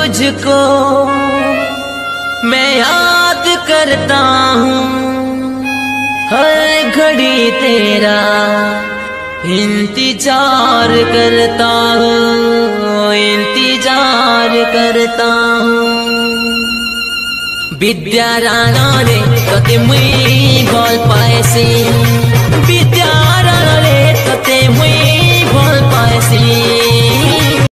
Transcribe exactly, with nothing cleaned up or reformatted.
तुझको मैं याद करता हूँ, हर घड़ी तेरा इंतजार करता हूँ, इंतजार करता हूँ। विद्या राणा रे कति मुई